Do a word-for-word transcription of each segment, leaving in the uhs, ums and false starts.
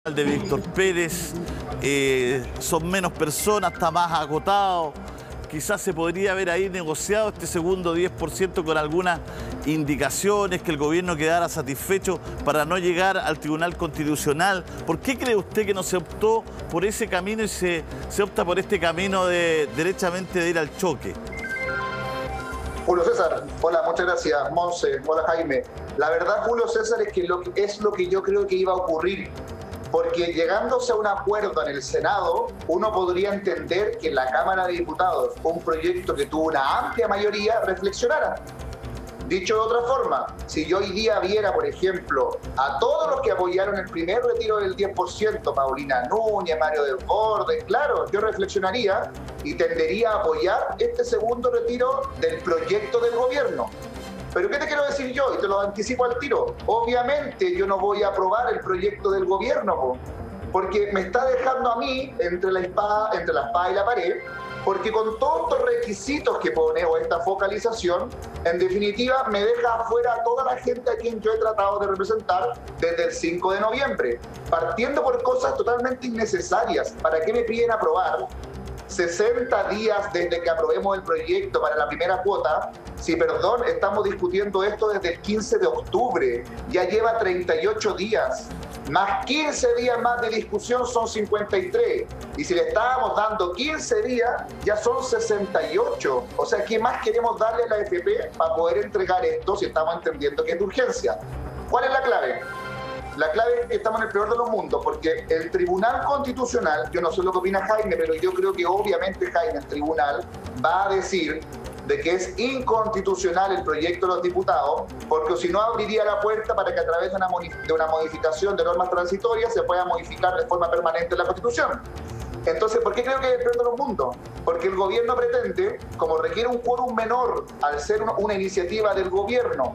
de Víctor Pérez, eh, son menos personas, está más agotado. Quizás se podría haber ahí negociado este segundo diez por ciento con algunas indicaciones, que el gobierno quedara satisfecho para no llegar al Tribunal Constitucional. ¿Por qué cree usted que no se optó por ese camino y se, se opta por este camino de derechamente de ir al choque? Julio César, hola, muchas gracias. Monse, hola Jaime. La verdad, Julio César, es que lo, es lo que yo creo que iba a ocurrir. Porque llegándose a un acuerdo en el Senado, uno podría entender que en la Cámara de Diputados, un proyecto que tuvo una amplia mayoría, reflexionara. Dicho de otra forma, si yo hoy día viera, por ejemplo, a todos los que apoyaron el primer retiro del diez por ciento, Paulina Núñez, Mario Desbordes, claro, yo reflexionaría y tendería a apoyar este segundo retiro del proyecto del gobierno. Pero ¿qué te quiero decir yo? Y te lo anticipo al tiro. Obviamente yo no voy a aprobar el proyecto del gobierno, po, porque me está dejando a mí entre la espada, entre la espada y la pared, porque con todos estos requisitos que pone o esta focalización, en definitiva me deja afuera a toda la gente a quien yo he tratado de representar desde el cinco de noviembre, partiendo por cosas totalmente innecesarias. ¿Para qué me piden aprobar sesenta días desde que aprobemos el proyecto para la primera cuota? Sí, perdón, estamos discutiendo esto desde el quince de octubre, ya lleva treinta y ocho días, más quince días más de discusión son cincuenta y tres, y si le estábamos dando quince días, ya son sesenta y ocho. O sea, ¿qué más queremos darle a la A F P para poder entregar esto si estamos entendiendo que es de urgencia? ¿Cuál es la clave? La clave es que estamos en el peor de los mundos, porque el Tribunal Constitucional, yo no sé lo que opina Jaime, pero yo creo que obviamente Jaime, el Tribunal, va a decir de que es inconstitucional el proyecto de los diputados, porque si no abriría la puerta para que a través de una, de una modificación de normas transitorias se pueda modificar de forma permanente la Constitución. Entonces, ¿por qué creo que es el peor de los mundos? Porque el gobierno pretende, como requiere un quórum menor al ser una, una iniciativa del gobierno,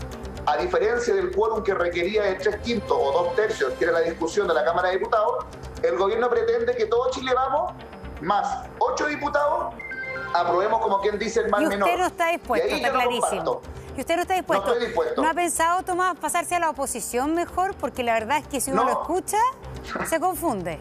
a diferencia del quórum que requería de tres quintos o dos tercios, que era la discusión de la Cámara de Diputados, el gobierno pretende que todo Chile Vamos, más ocho diputados, aprobemos, como quien dice, el mal menor. Y usted no está dispuesto, está clarísimo. Y usted no está dispuesto. No estoy dispuesto. ¿No ha pensado, Tomás, pasarse a la oposición mejor? Porque la verdad es que si uno no. lo escucha, se confunde.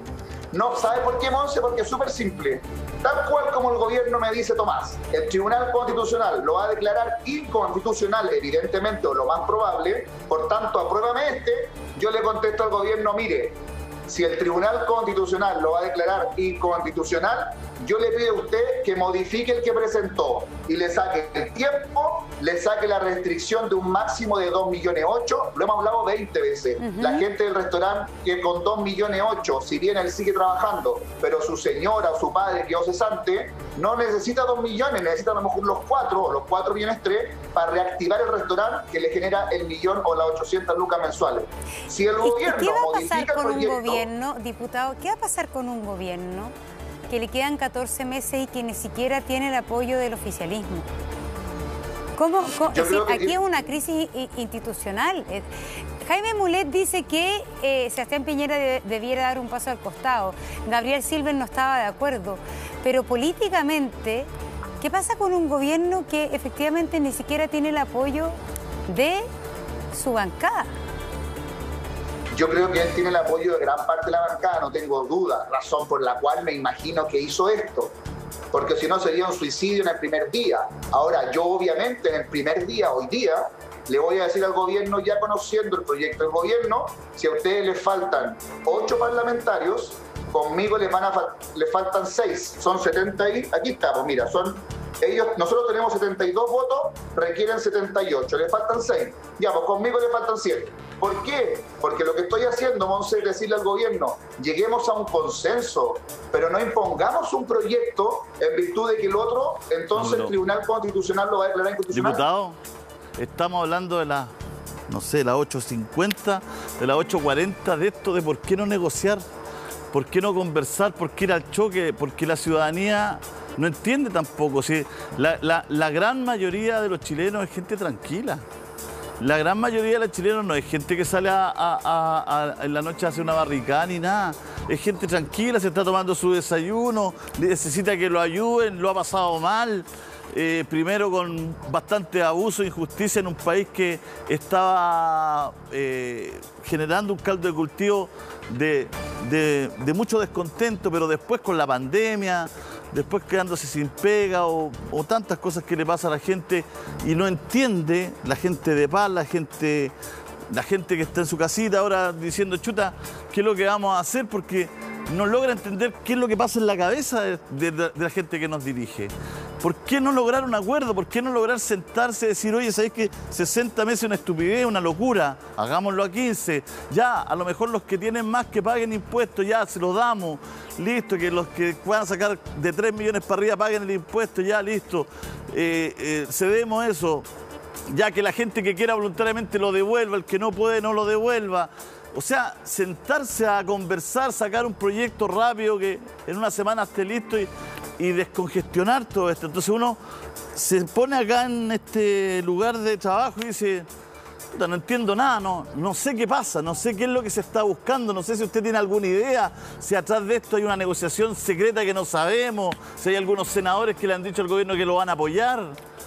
No, ¿sabe por qué, Monse? Porque es súper simple. Tal cual como el gobierno me dice Tomás, el Tribunal Constitucional lo va a declarar inconstitucional, evidentemente, o lo más probable, por tanto, apruébame este, yo le contesto al gobierno, mire, si el Tribunal Constitucional lo va a declarar inconstitucional, yo le pido a usted que modifique el que presentó y le saque el tiempo, le saque la restricción de un máximo de dos millones ocho, lo hemos hablado veinte veces. Uh-huh. La gente del restaurante que con dos millones ocho, si bien él sigue trabajando, pero su señora o su padre quedó cesante, no necesita dos millones, necesita a lo mejor los cuatro o los cuatro millones tres para reactivar el restaurante que le genera el millón o las ochocientas lucas mensuales. Si el gobierno ¿Qué va a pasar modifica con el proyecto, un gobierno, diputado, qué va a pasar con un gobierno que le quedan catorce meses y que ni siquiera tiene el apoyo del oficialismo? ¿Cómo? cómo es decir, aquí que... es una crisis institucional. Jaime Mulet dice que eh, Sebastián Piñera de, debiera dar un paso al costado. Gabriel Silver no estaba de acuerdo. Pero políticamente, ¿qué pasa con un gobierno que efectivamente ni siquiera tiene el apoyo de su bancada? Yo creo que él tiene el apoyo de gran parte de la bancada, no tengo duda, razón por la cual me imagino que hizo esto, porque si no sería un suicidio en el primer día. Ahora, yo obviamente en el primer día, hoy día, le voy a decir al gobierno, ya conociendo el proyecto del gobierno, si a ustedes les faltan ocho parlamentarios, conmigo les, van a fal les faltan seis, son setenta y... Aquí está, pues mira, son... Ellos, nosotros tenemos setenta y dos votos, requieren setenta y ocho, le faltan seis. Ya, pues conmigo le faltan siete. ¿Por qué? Porque lo que estoy haciendo, Monse, es decirle al gobierno, lleguemos a un consenso, pero no impongamos un proyecto en virtud de que el otro, entonces no, no. el Tribunal Constitucional lo va a declarar inconstitucional. Diputado, estamos hablando de la, no sé, la ocho cincuenta, de la ocho cuarenta, de esto, de por qué no negociar, por qué no conversar, por qué ir al choque, porque la ciudadanía no entiende tampoco. Si la, la, la gran mayoría de los chilenos es gente tranquila. La gran mayoría de los chilenos no es gente que sale a, a, a, a, en la noche a hacer una barricada ni nada. Es gente tranquila, se está tomando su desayuno, necesita que lo ayuden, lo ha pasado mal. eh, primero con bastante abuso e injusticia en un país que estaba eh, generando un caldo de cultivo de, de, de mucho descontento, pero después con la pandemia, después quedándose sin pega o, o tantas cosas que le pasa a la gente y no entiende, la gente de paz, la gente, la gente que está en su casita ahora diciendo, chuta, ¿qué es lo que vamos a hacer? Porque no logra entender qué es lo que pasa en la cabeza de, de, de la gente que nos dirige. ¿Por qué no lograr un acuerdo? ¿Por qué no lograr sentarse y decir, oye, ¿sabéis que sesenta meses es una estupidez, una locura? Hagámoslo a quince. Ya, a lo mejor los que tienen más que paguen impuestos, ya, se los damos. Listo, que los que puedan sacar de tres millones para arriba paguen el impuesto, ya, listo. Eh, eh, cedemos eso. Ya, que la gente que quiera voluntariamente lo devuelva, el que no puede no lo devuelva. O sea, sentarse a conversar, sacar un proyecto rápido que en una semana esté listo y, y descongestionar todo esto. Entonces uno se pone acá en este lugar de trabajo y dice, no entiendo nada, no, no sé qué pasa, no sé qué es lo que se está buscando, no sé si usted tiene alguna idea, si atrás de esto hay una negociación secreta que no sabemos, si hay algunos senadores que le han dicho al gobierno que lo van a apoyar.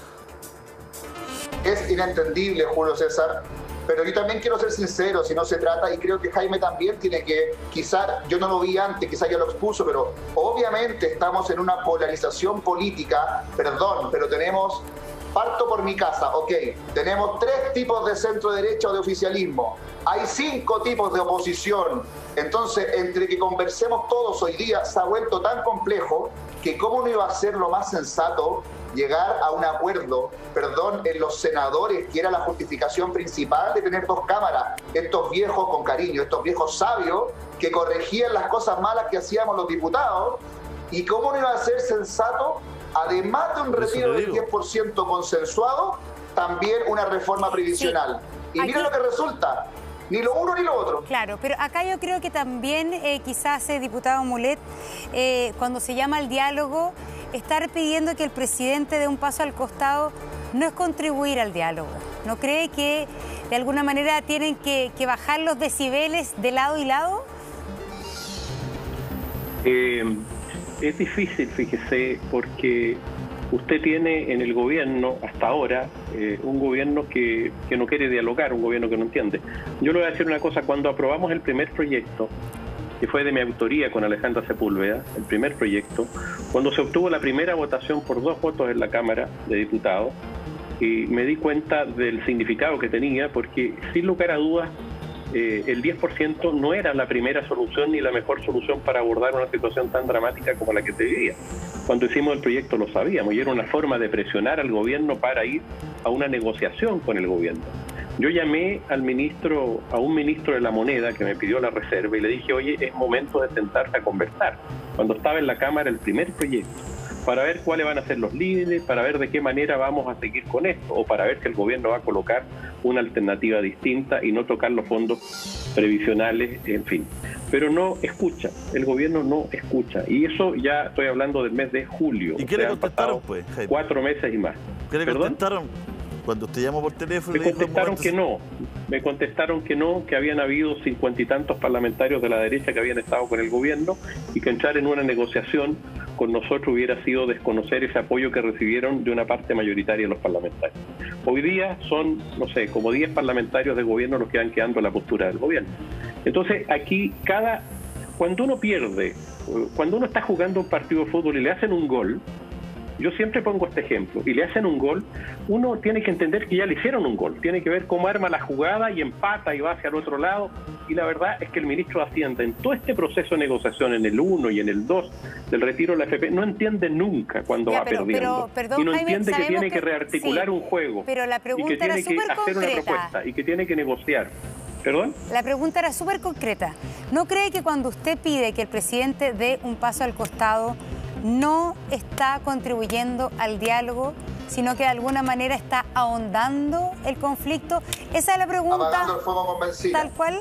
Es inentendible, Julio César. Pero yo también quiero ser sincero, si no se trata, y creo que Jaime también tiene que, quizá, yo no lo vi antes, quizá ya lo expuso, pero obviamente estamos en una polarización política, perdón, pero tenemos, parto por mi casa, ok, tenemos tres tipos de centro derecha o de oficialismo, hay cinco tipos de oposición, entonces entre que conversemos todos hoy día se ha vuelto tan complejo que cómo no iba a ser lo más sensato llegar a un acuerdo, perdón, en los senadores, que era la justificación principal de tener dos cámaras, estos viejos con cariño, estos viejos sabios que corregían las cosas malas que hacíamos los diputados, y cómo no iba a ser sensato, además de un retiro del diez por ciento consensuado, también una reforma previsional. Sí. Y mira lo que resulta. Ni lo uno ni lo otro. Claro, pero acá yo creo que también eh, quizás, eh, diputado Mulet, eh, cuando se llama al diálogo, estar pidiendo que el presidente dé un paso al costado no es contribuir al diálogo. ¿No cree que de alguna manera tienen que, que bajar los decibeles de lado y lado? Eh, es difícil, fíjese, porque usted tiene en el gobierno, hasta ahora, eh, un gobierno que, que no quiere dialogar, un gobierno que no entiende. Yo le voy a decir una cosa, cuando aprobamos el primer proyecto, que fue de mi autoría con Alejandra Sepúlveda, el primer proyecto, cuando se obtuvo la primera votación por dos votos en la Cámara de Diputados, y me di cuenta del significado que tenía, porque sin lugar a dudas, Eh, el diez por ciento no era la primera solución ni la mejor solución para abordar una situación tan dramática como la que se vivía. Cuando hicimos el proyecto lo sabíamos y era una forma de presionar al gobierno para ir a una negociación con el gobierno. Yo llamé al ministro, a un ministro de la moneda que me pidió la reserva y le dije, oye, es momento de sentarse a conversar. Cuando estaba en la Cámara el primer proyecto, para ver cuáles van a ser los líderes, para ver de qué manera vamos a seguir con esto, o para ver si el gobierno va a colocar una alternativa distinta y no tocar los fondos previsionales, en fin. Pero no escucha, el gobierno no escucha. Y eso ya estoy hablando del mes de julio. ¿Y qué le contestaron, pues, Jaime? Cuatro meses y más. ¿Qué le contestaron? Cuando usted llamó por teléfono... Me contestaron que no, me contestaron que no, que habían habido cincuenta y tantos parlamentarios de la derecha que habían estado con el gobierno y que entrar en una negociación con nosotros hubiera sido desconocer ese apoyo que recibieron de una parte mayoritaria de los parlamentarios. Hoy día son, no sé, como diez parlamentarios de gobierno los que van quedando en la postura del gobierno. Entonces aquí cada... Cuando uno pierde, cuando uno está jugando un partido de fútbol y le hacen un gol, yo siempre pongo este ejemplo, y le hacen un gol, uno tiene que entender que ya le hicieron un gol, tiene que ver cómo arma la jugada y empata y va hacia el otro lado, y la verdad es que el ministro de Hacienda en todo este proceso de negociación, en el uno y en el dos del retiro de la F P, no entiende nunca cuando ya, va pero, perdiendo, pero, perdón, y no Jaime, entiende que tiene que, que rearticular sí, un juego, pero la pregunta y que tiene era que hacer concreta. una propuesta, y que tiene que negociar. ¿Perdón? La pregunta era súper concreta. ¿No cree que cuando usted pide que el presidente dé un paso al costado, no está contribuyendo al diálogo, sino que de alguna manera está ahondando el conflicto? Esa es la pregunta. Apagando el fuego con benzina. ¿Tal cual?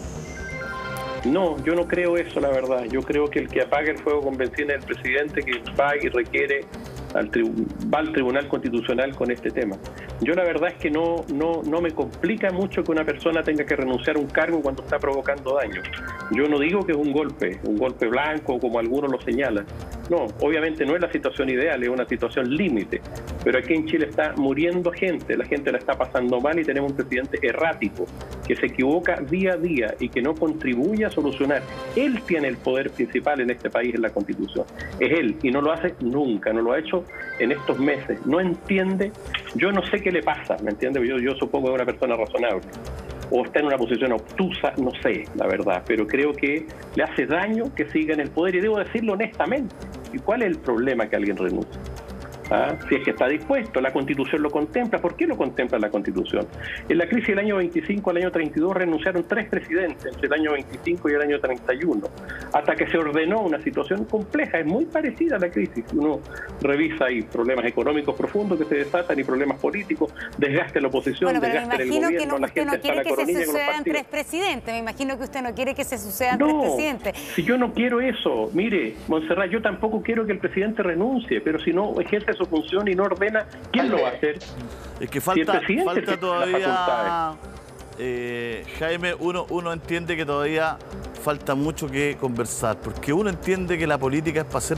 No, yo no creo eso, la verdad. Yo creo que el que apaga el fuego con benzina es el presidente, que va y requiere al va al Tribunal Constitucional con este tema. Yo la verdad es que no, no, no me complica mucho que una persona tenga que renunciar a un cargo cuando está provocando daño. Yo no digo que es un golpe, un golpe blanco como algunos lo señalan. No, obviamente no es la situación ideal, es una situación límite, pero aquí en Chile está muriendo gente, la gente la está pasando mal y tenemos un presidente errático, que se equivoca día a día y que no contribuye a solucionar. Él tiene el poder principal en este país, en la Constitución. Es él, y no lo hace nunca, no lo ha hecho en estos meses. No entiende, yo no sé qué le pasa, ¿me entiende? Yo, yo supongo que es una persona razonable. O está en una posición obtusa, no sé, la verdad, pero creo que le hace daño que siga en el poder, y debo decirlo honestamente. ¿Y cuál es el problema que alguien renuncie? ¿Ah? Si es que está dispuesto, la Constitución lo contempla. ¿Por qué lo contempla la Constitución? En la crisis del año veinticinco al año treinta y dos renunciaron tres presidentes entre el año veinticinco y el año treinta y uno, hasta que se ordenó una situación compleja, es muy parecida a la crisis. Uno revisa ahí problemas económicos profundos que se desatan y problemas políticos, desgaste de la oposición, bueno, pero desgaste me del imagino gobierno, que no, la usted gente no quiere que se sucedan tres presidentes, me imagino que usted no quiere que se sucedan no, tres presidentes. Si yo no quiero eso, mire, Montserrat, yo tampoco quiero que el presidente renuncie, pero si no ejerce su función y no ordena, ¿quién lo va a hacer? Es que falta, si falta todavía, eh, Jaime, uno, uno entiende que todavía falta mucho que conversar, porque uno entiende que la política es para ser